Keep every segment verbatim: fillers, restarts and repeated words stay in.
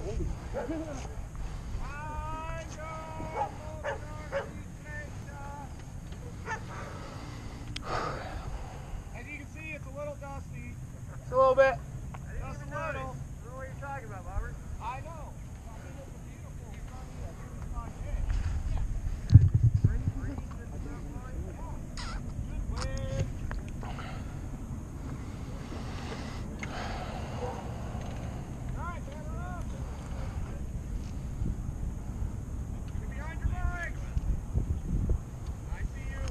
As you can see, it's a little dusty. Just a little bit. Just a little. I don't know what you're talking about, Robert. I know. I mean, it's a beautiful sunny day. Alright, hammer up. Get behind your bikes. I see you.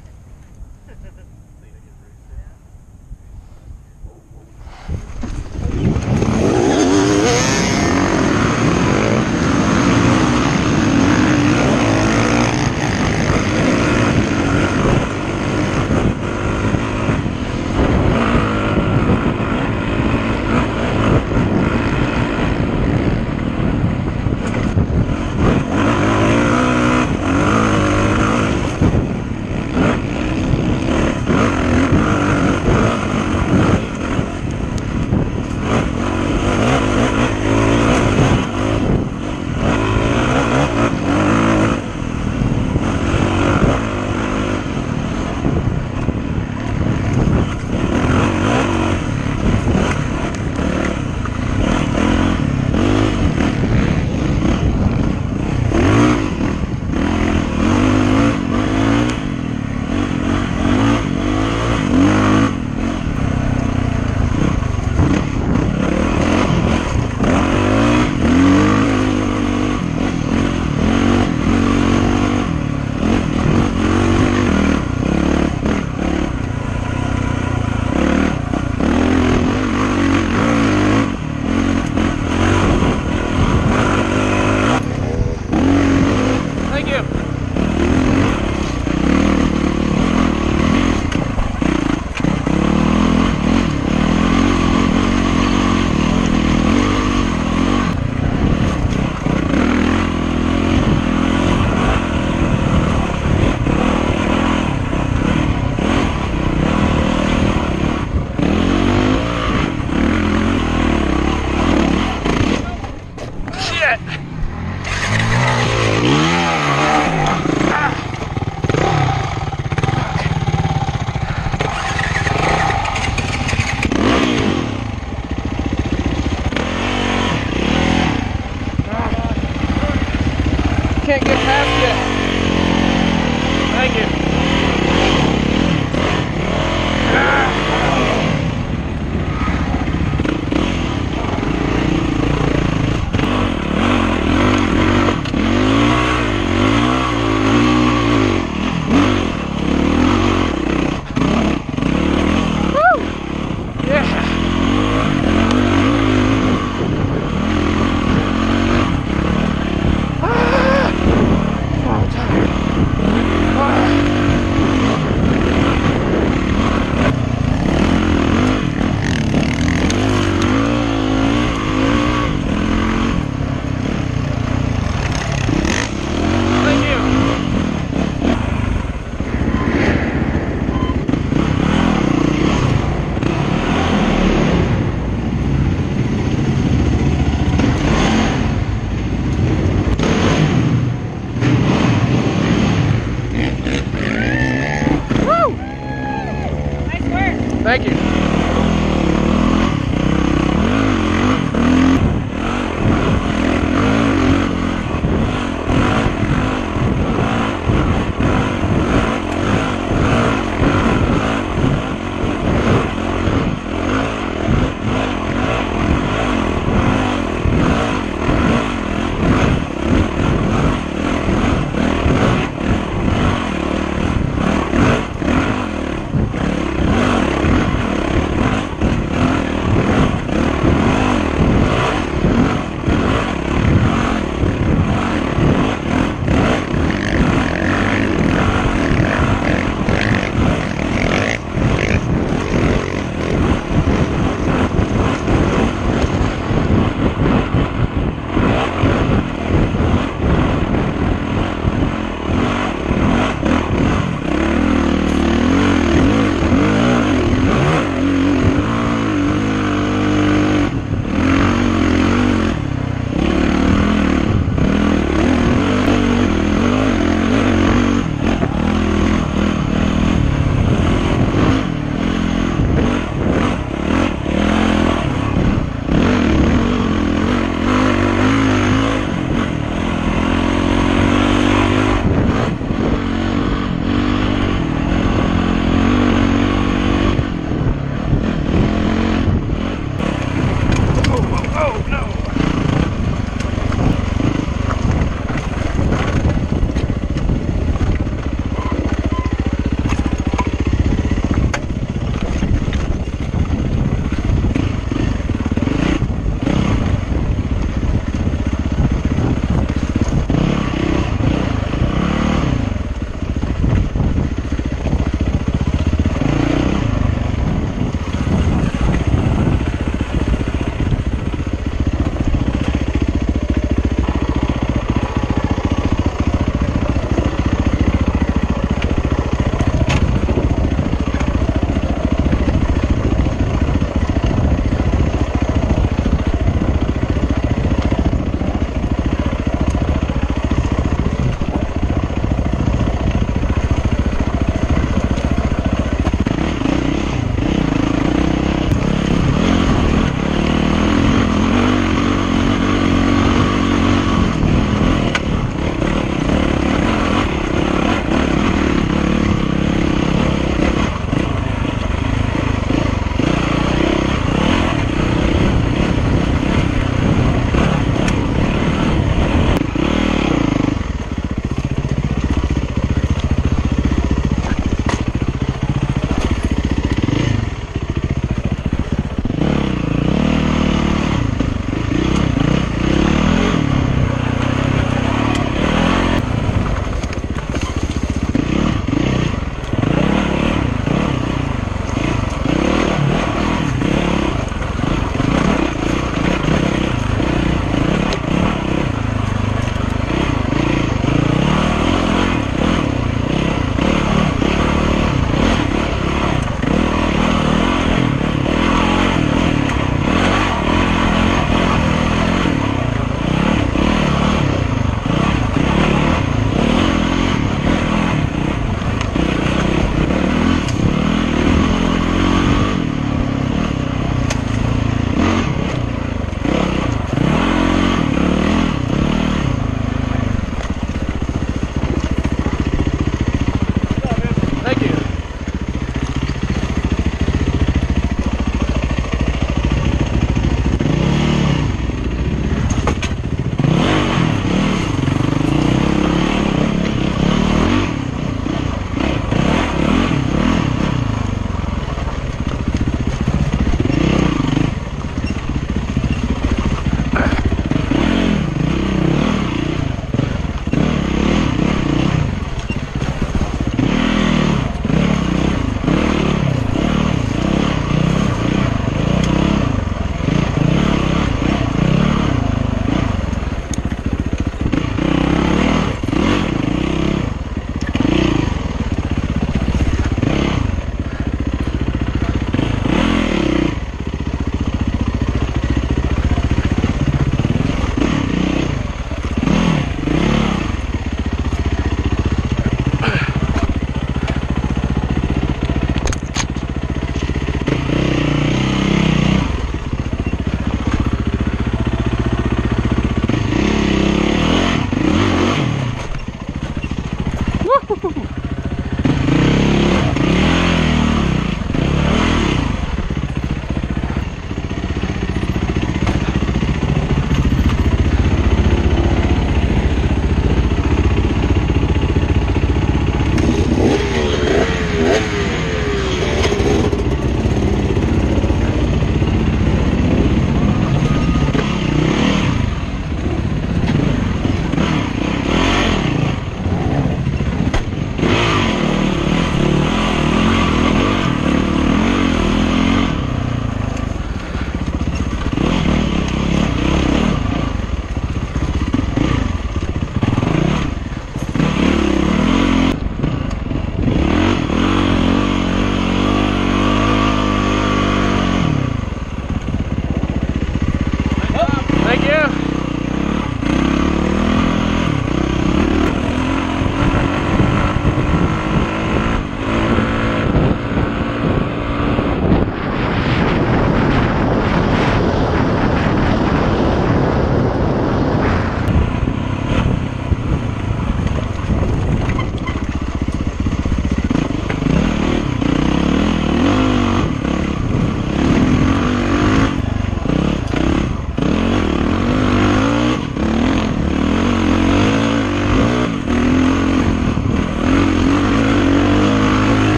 Can't get past it. Thank you. Ah.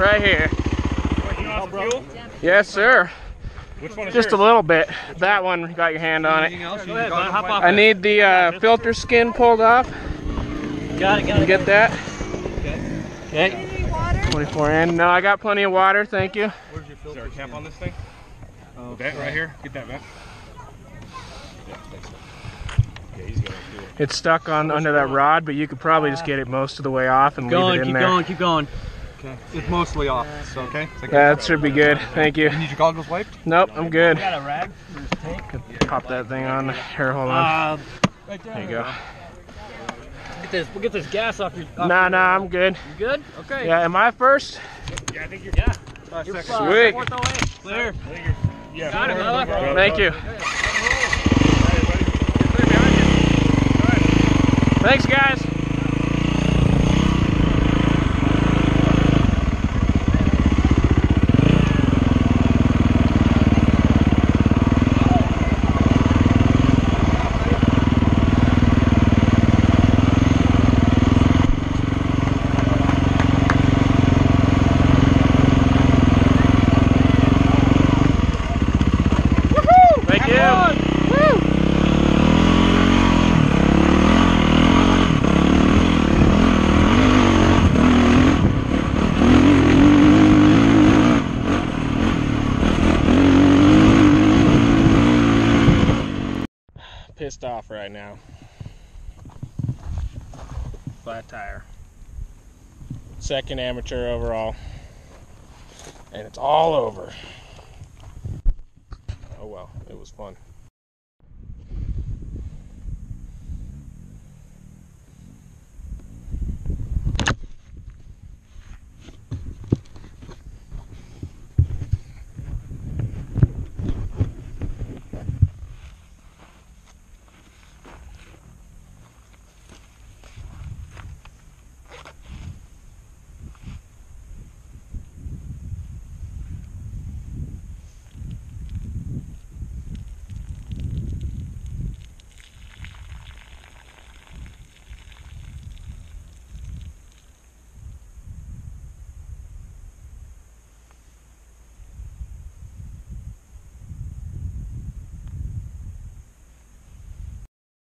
right here. You want some fuel? Yes, sir. Which one is Just a yours? little bit. That one, you got your hand on it. Else? Go ahead, bud, hop off. I need the uh, filter skin pulled off. Got it, got You it. get that? Okay. twenty-four in. No, I got plenty of water, thank you. Where's your filter? Is there a cap on this thing? Oh, vent right here. Get that vent. Yeah, thanks. Yeah, he's got fuel. It's stuck on under that rod, but you could probably just get it most of the way off and Going, leave it in keep there. going, keep going. Okay. It's mostly off, so okay? That should be good. Thank you. You need your goggles wiped? Nope, I'm good. Got a rag? Pop that thing on. Here, hold on. Uh, right there. There you go. Get this, we'll get this gas off your. Off Nah, your, nah, I'm good. You good? Okay. Yeah, am I first? Yeah, I think you're. Yeah. Five You're seconds. fine. Sweet. Fourth away. Clear. I think you're. Yeah. Got it, forward. brother. Go, Thank go. you. Hey, buddy. Get clear behind you. Go ahead. Thanks, guys. Thank you. Woo. Pissed off right now. Flat tire. Second amateur overall. And it's all over. Oh well, it was fun.